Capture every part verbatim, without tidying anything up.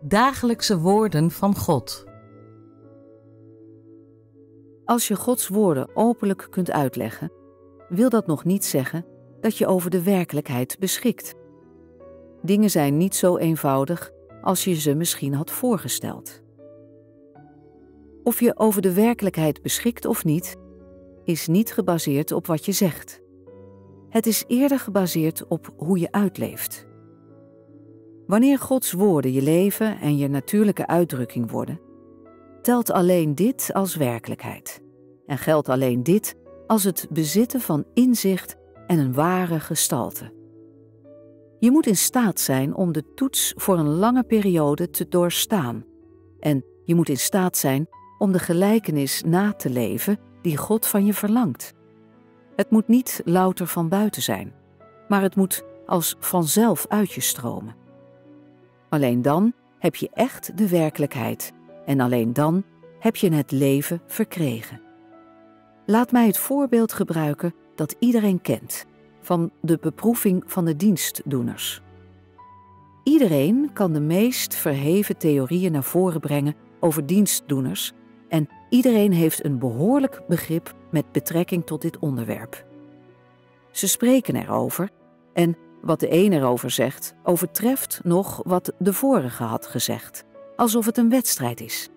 Dagelijkse woorden van God. Als je Gods woorden openlijk kunt uitleggen, wil dat nog niet zeggen dat je over de werkelijkheid beschikt. Dingen zijn niet zo eenvoudig als je ze misschien had voorgesteld. Of je over de werkelijkheid beschikt of niet, is niet gebaseerd op wat je zegt. Het is eerder gebaseerd op hoe je uitleeft. Wanneer Gods woorden je leven en je natuurlijke uitdrukking worden, telt alleen dit als werkelijkheid en geldt alleen dit als het bezitten van inzicht en een ware gestalte. Je moet in staat zijn om de toets voor een lange periode te doorstaan en je moet in staat zijn om de gelijkenis na te leven die God van je verlangt. Het moet niet louter van buiten zijn, maar het moet als vanzelf uit je stromen. Alleen dan heb je echt de werkelijkheid en alleen dan heb je het leven verkregen. Laat mij het voorbeeld gebruiken dat iedereen kent, van de beproeving van de dienstdoeners. Iedereen kan de meest verheven theorieën naar voren brengen over dienstdoeners en iedereen heeft een behoorlijk begrip met betrekking tot dit onderwerp. Ze spreken erover en wat de een erover zegt, overtreft nog wat de vorige had gezegd, alsof het een wedstrijd is.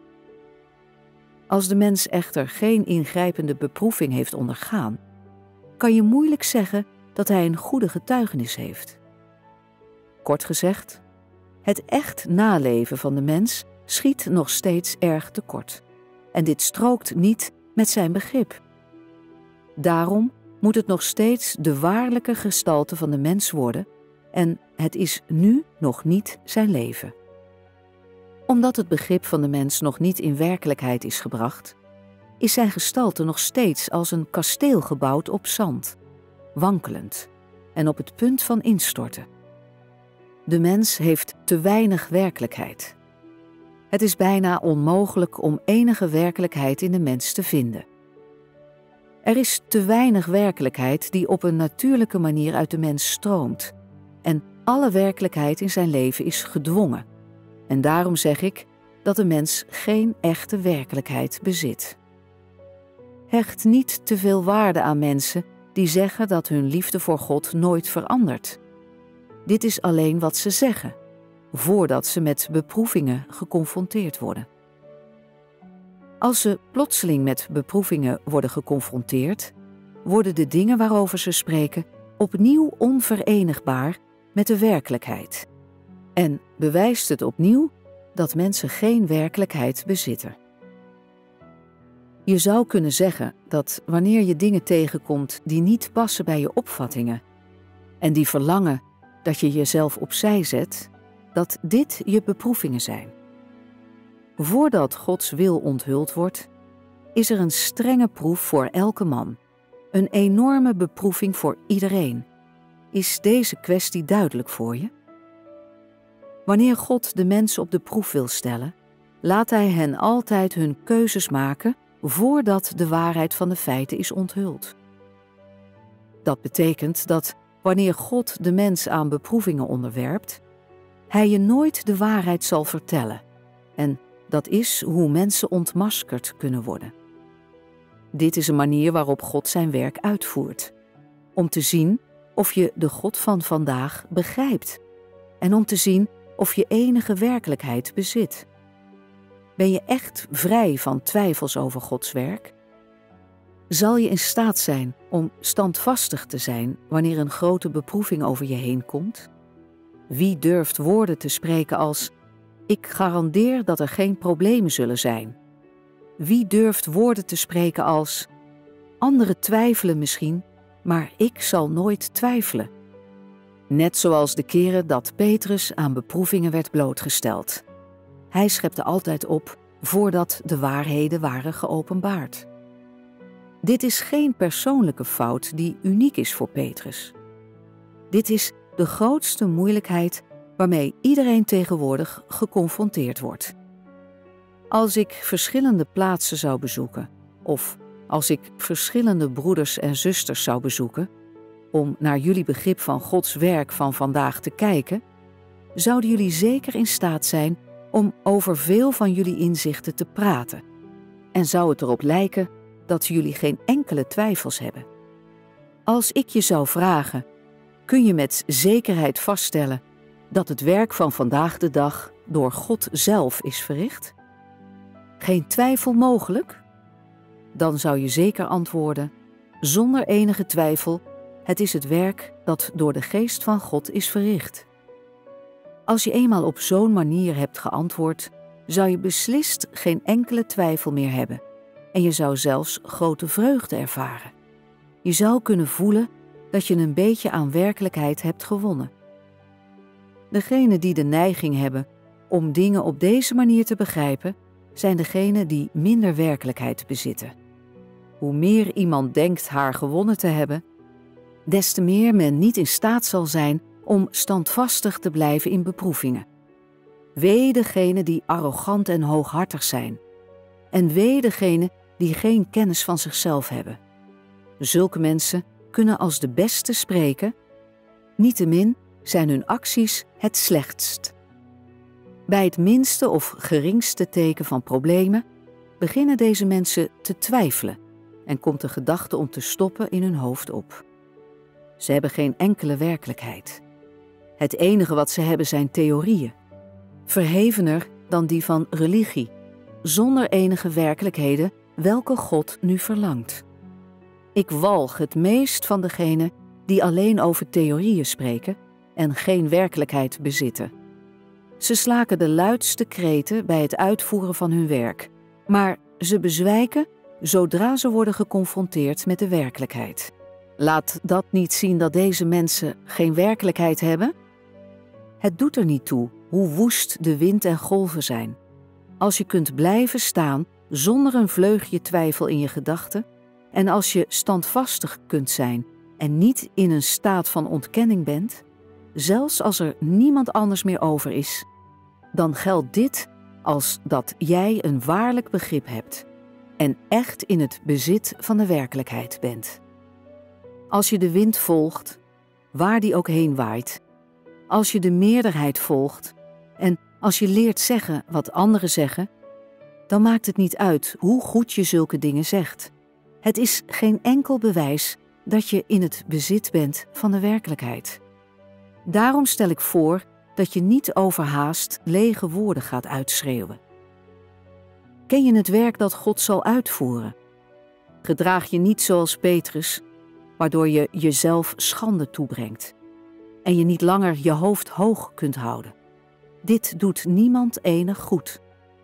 Als de mens echter geen ingrijpende beproeving heeft ondergaan, kan je moeilijk zeggen dat hij een goede getuigenis heeft. Kort gezegd, het echt naleven van de mens schiet nog steeds erg tekort. En dit strookt niet met zijn begrip. Daarom moet het nog steeds de waarlijke gestalte van de mens worden en het is nu nog niet zijn leven. Omdat het begrip van de mens nog niet in werkelijkheid is gebracht, is zijn gestalte nog steeds als een kasteel gebouwd op zand, wankelend en op het punt van instorten. De mens heeft te weinig werkelijkheid. Het is bijna onmogelijk om enige werkelijkheid in de mens te vinden. Er is te weinig werkelijkheid die op een natuurlijke manier uit de mens stroomt. En alle werkelijkheid in zijn leven is gedwongen. En daarom zeg ik dat de mens geen echte werkelijkheid bezit. Hecht niet te veel waarde aan mensen die zeggen dat hun liefde voor God nooit verandert. Dit is alleen wat ze zeggen, voordat ze met beproevingen geconfronteerd worden. Als ze plotseling met beproevingen worden geconfronteerd, worden de dingen waarover ze spreken opnieuw onverenigbaar met de werkelijkheid. En bewijst het opnieuw dat mensen geen werkelijkheid bezitten. Je zou kunnen zeggen dat wanneer je dingen tegenkomt die niet passen bij je opvattingen en die verlangen dat je jezelf opzij zet, dat dit je beproevingen zijn. Voordat Gods wil onthuld wordt, is er een strenge proef voor elke man, een enorme beproeving voor iedereen. Is deze kwestie duidelijk voor je? Wanneer God de mensen op de proef wil stellen, laat Hij hen altijd hun keuzes maken voordat de waarheid van de feiten is onthuld. Dat betekent dat wanneer God de mens aan beproevingen onderwerpt, Hij je nooit de waarheid zal vertellen. En dat is hoe mensen ontmaskerd kunnen worden. Dit is een manier waarop God zijn werk uitvoert. Om te zien of je de God van vandaag begrijpt. En om te zien of je enige werkelijkheid bezit. Ben je echt vrij van twijfels over Gods werk? Zal je in staat zijn om standvastig te zijn wanneer een grote beproeving over je heen komt? Wie durft woorden te spreken als: ik garandeer dat er geen problemen zullen zijn? Wie durft woorden te spreken als: anderen twijfelen misschien, maar ik zal nooit twijfelen? Net zoals de keren dat Petrus aan beproevingen werd blootgesteld. Hij schepte altijd op voordat de waarheden waren geopenbaard. Dit is geen persoonlijke fout die uniek is voor Petrus. Dit is de grootste moeilijkheid waarmee iedereen tegenwoordig geconfronteerd wordt. Als ik verschillende plaatsen zou bezoeken, of als ik verschillende broeders en zusters zou bezoeken, om naar jullie begrip van Gods werk van vandaag te kijken, zouden jullie zeker in staat zijn om over veel van jullie inzichten te praten. En zou het erop lijken dat jullie geen enkele twijfels hebben. Als ik je zou vragen, kun je met zekerheid vaststellen dat het werk van vandaag de dag door God zelf is verricht? Geen twijfel mogelijk? Dan zou je zeker antwoorden, zonder enige twijfel, het is het werk dat door de geest van God is verricht. Als je eenmaal op zo'n manier hebt geantwoord, zou je beslist geen enkele twijfel meer hebben en je zou zelfs grote vreugde ervaren. Je zou kunnen voelen dat je een beetje aan werkelijkheid hebt gewonnen. Degenen die de neiging hebben om dingen op deze manier te begrijpen, zijn degenen die minder werkelijkheid bezitten. Hoe meer iemand denkt haar gewonnen te hebben, des te meer men niet in staat zal zijn om standvastig te blijven in beproevingen. Wee degenen die arrogant en hooghartig zijn, en wee degenen die geen kennis van zichzelf hebben. Zulke mensen kunnen als de beste spreken, niettemin zijn hun acties het slechtst. Bij het minste of geringste teken van problemen beginnen deze mensen te twijfelen en komt de gedachte om te stoppen in hun hoofd op. Ze hebben geen enkele werkelijkheid. Het enige wat ze hebben zijn theorieën, verhevener dan die van religie, zonder enige werkelijkheden welke God nu verlangt. Ik walg het meest van degenen die alleen over theorieën spreken en geen werkelijkheid bezitten. Ze slaken de luidste kreten bij het uitvoeren van hun werk, maar ze bezwijken zodra ze worden geconfronteerd met de werkelijkheid. Laat dat niet zien dat deze mensen geen werkelijkheid hebben? Het doet er niet toe hoe woest de wind en golven zijn. Als je kunt blijven staan zonder een vleugje twijfel in je gedachten en als je standvastig kunt zijn en niet in een staat van ontkenning bent, zelfs als er niemand anders meer over is, dan geldt dit als dat jij een waarlijk begrip hebt en echt in het bezit van de werkelijkheid bent. Als je de wind volgt, waar die ook heen waait, als je de meerderheid volgt en als je leert zeggen wat anderen zeggen, dan maakt het niet uit hoe goed je zulke dingen zegt. Het is geen enkel bewijs dat je in het bezit bent van de werkelijkheid. Daarom stel ik voor dat je niet overhaast lege woorden gaat uitschreeuwen. Ken je het werk dat God zal uitvoeren? Gedraag je niet zoals Petrus, waardoor je jezelf schande toebrengt en je niet langer je hoofd hoog kunt houden. Dit doet niemand enig goed.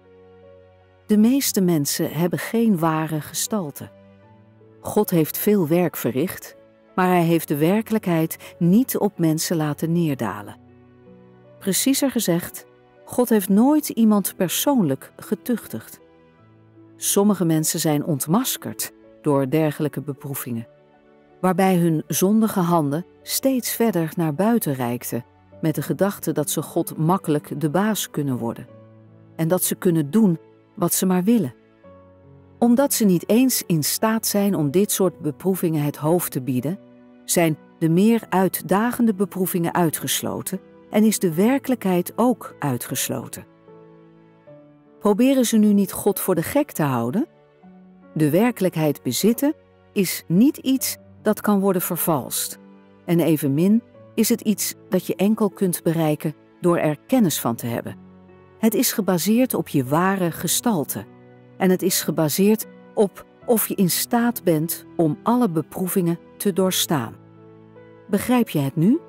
De meeste mensen hebben geen ware gestalte. God heeft veel werk verricht, maar hij heeft de werkelijkheid niet op mensen laten neerdalen. Preciezer gezegd, God heeft nooit iemand persoonlijk getuchtigd. Sommige mensen zijn ontmaskerd door dergelijke beproevingen, waarbij hun zondige handen steeds verder naar buiten reikten met de gedachte dat ze God makkelijk de baas kunnen worden en dat ze kunnen doen wat ze maar willen. Omdat ze niet eens in staat zijn om dit soort beproevingen het hoofd te bieden, zijn de meer uitdagende beproevingen uitgesloten en is de werkelijkheid ook uitgesloten. Proberen ze nu niet God voor de gek te houden? De werkelijkheid bezitten is niet iets dat kan worden vervalst. En evenmin is het iets dat je enkel kunt bereiken door er kennis van te hebben. Het is gebaseerd op je ware gestalte. En het is gebaseerd op of je in staat bent om alle beproevingen te doorstaan. Begrijp je het nu?